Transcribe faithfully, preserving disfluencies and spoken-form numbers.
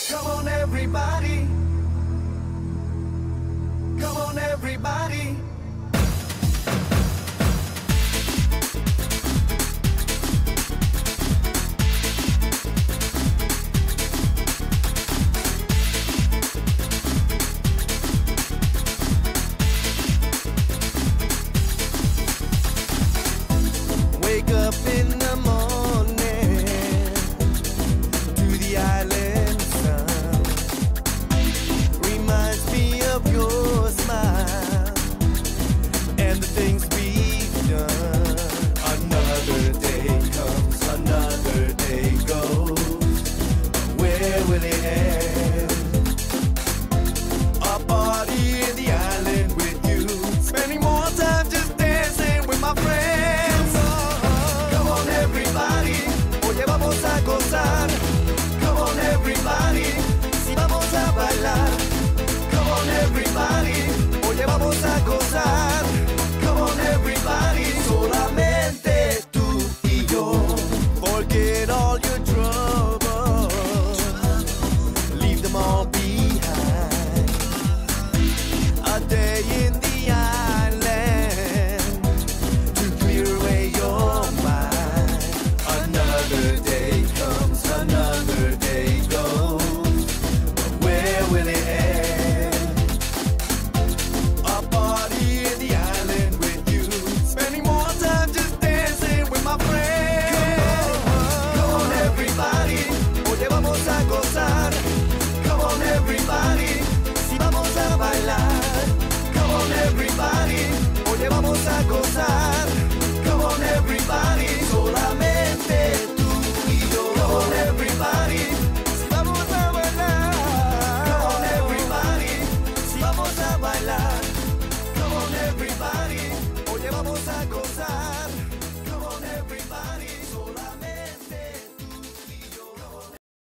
Come on, everybody. Come on, everybody. Wake up in the morning to the island sun. Reminds me of your smile and the things we've done. Another day comes, another day goes. Where will it end?